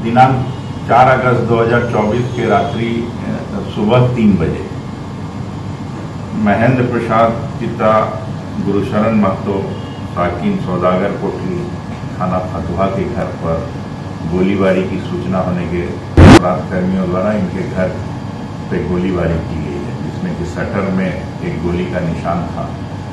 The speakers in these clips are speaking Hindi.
दिनांक 4 अगस्त 2024 के रात्रि सुबह 3 बजे महेंद्र प्रसाद पिता गुरुशरण महतो साकिन सौदागर कोठी थाना फतुहा के घर पर गोलीबारी की सूचना होने के अपराधकर्मियों द्वारा इनके घर पे गोलीबारी की गई है, जिसमें कि शटर में एक गोली का निशान था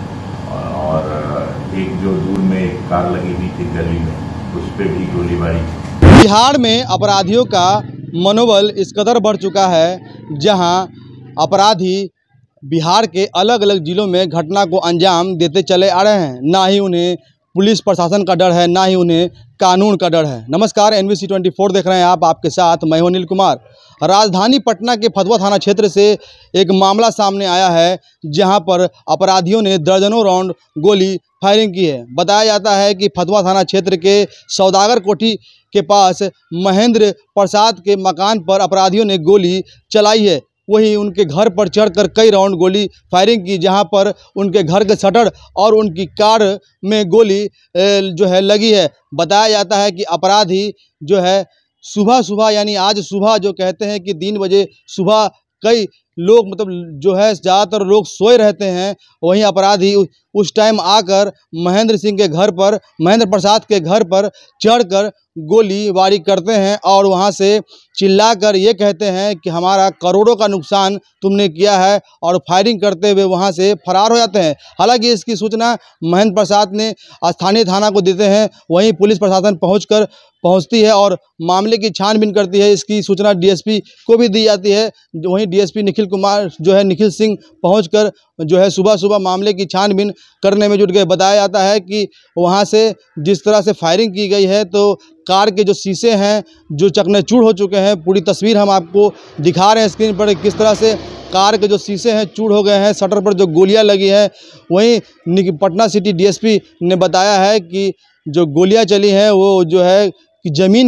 और एक जो दूर में एक कार लगी हुई थी गली में, उस पर भी गोलीबारी। बिहार में अपराधियों का मनोबल इस कदर बढ़ चुका है जहां अपराधी बिहार के अलग अलग जिलों में घटना को अंजाम देते चले आ रहे हैं। ना ही उन्हें पुलिस प्रशासन का डर है, ना ही उन्हें कानून का डर है। नमस्कार, NBC 24 देख रहे हैं आप, आपके साथ मैं हूं अनिल कुमार। राजधानी पटना के फतुहा थाना क्षेत्र से एक मामला सामने आया है जहां पर अपराधियों ने दर्जनों राउंड गोली फायरिंग की है। बताया जाता है कि फतुहा थाना क्षेत्र के सौदागर कोठी के पास महेंद्र प्रसाद के मकान पर अपराधियों ने गोली चलाई है। वही उनके घर पर चढ़कर कई राउंड गोली फायरिंग की, जहां पर उनके घर के शटर और उनकी कार में गोली जो है लगी है। बताया जाता है कि अपराधी जो है सुबह यानी आज सुबह जो कहते हैं कि 3 बजे सुबह कई लोग मतलब जो है ज़्यादातर लोग सोए रहते हैं, वहीं अपराधी उस टाइम आकर महेंद्र सिंह के घर पर, महेंद्र प्रसाद के घर पर चढ़कर गोलीबारी करते हैं और वहां से चिल्लाकर ये कहते हैं कि हमारा करोड़ों का नुकसान तुमने किया है, और फायरिंग करते हुए वहां से फरार हो जाते हैं। हालांकि इसकी सूचना महेंद्र प्रसाद ने स्थानीय थाना को देते हैं, वहीं पुलिस प्रशासन पहुंचती है और मामले की छानबीन करती है। इसकी सूचना DSP को भी दी जाती है। वहीं DSP निखिल सिंह पहुंचकर जो है सुबह मामले की छानबीन करने में जुट गए। बताया जाता है कि वहां से जिस तरह से फायरिंग की गई है तो कार के जो शीशे हैं जो चकनाचूर हो चुके हैं। पूरी तस्वीर हम आपको दिखा रहे हैं स्क्रीन पर, किस तरह से कार के जो शीशे हैं चूर हो गए हैं, शटर पर जो गोलियां लगी हैं। वहीं पटना सिटी DSP ने बताया है कि जो गोलियां चली हैं वो जो है कि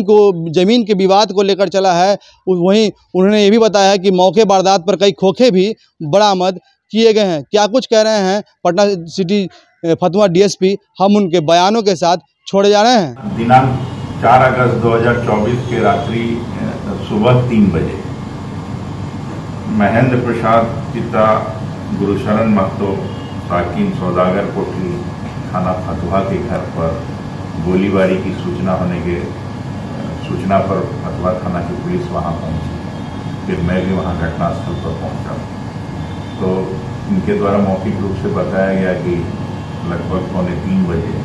ज़मीन के विवाद को लेकर चला है। वहीं उन्होंने ये भी बताया है कि मौके वारदात पर कई खोखे भी बरामद किए गए हैं। क्या कुछ कह रहे हैं पटना सिटी फतुहा DSP, हम उनके बयानों के साथ छोड़े जा रहे हैं। दिनांक 4 अगस्त 2024 के रात्रि सुबह 3 बजे महेंद्र प्रसाद पिता गुरुशरण महतो साकिन सौदागर कोठी थाना फतुहा के घर पर गोलीबारी की सूचना पर फतुहा थाना की पुलिस वहां पहुंची। फिर मैं भी वहां घटनास्थल पर पहुंचा तो इनके द्वारा मौखिक रूप से बताया गया कि लगभग 2:45 बजे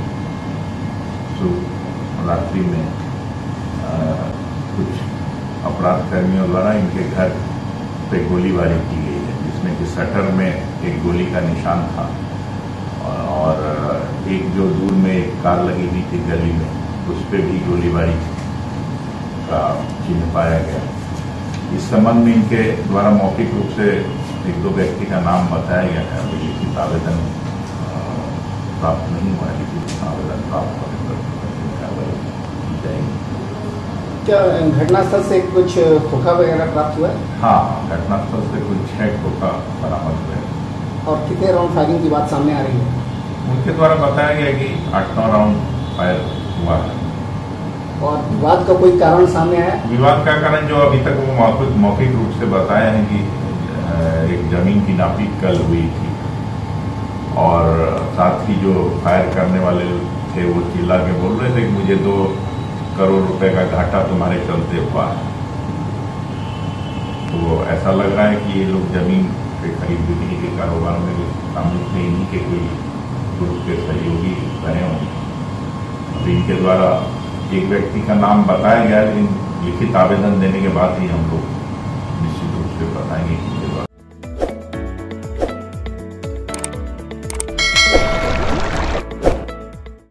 रात्रि में कुछ अपराधकर्मियों द्वारा इनके घर पे गोलीबारी की गई है, जिसमें कि शटर में एक गोली का निशान था और एक जो दूर में एक कार लगी हुई थी गली में, उस पर भी गोलीबारी का चिन्ह पाया गया। इस संबंध में इनके द्वारा मौखिक रूप से 1-2 व्यक्ति का नाम बताया गया है। अभी लिखित आवेदन प्राप्त नहीं हुआ है, लिखित आवेदन प्राप्त होने पर की जाएगी। क्या घटनास्थल से कुछ खोखा वगैरह प्राप्त हुआ है? हाँ, घटनास्थल से कुछ 6 खोखा बरामद हुए। और कितने राउंड फायरिंग की बात सामने आ रही है? उनके द्वारा बताया गया कि 8-9 राउंड फायर हुआ है। और विवाद का कोई कारण सामने आया? विवाद का कारण जो अभी तक वो मौखिक रूप से बताया है कि एक जमीन की नापी कल हुई थी और साथ ही जो फायर करने वाले थे वो चिल्ला के बोल रहे थे कि मुझे 2 करोड़ रुपए का घाटा तुम्हारे चलते हुआ है। तो ऐसा लग रहा है कि ये लोग जमीन के खरीद बिक्री के कारोबार में शामिल थे, इन्हीं के कोई ग्रुप के सहयोगी रहे होंगे। अभी इनके द्वारा एक व्यक्ति का नाम बताया गया, लेकिन लिखित आवेदन देने के बाद ही हम लोग निश्चित रूप से बताएंगे कि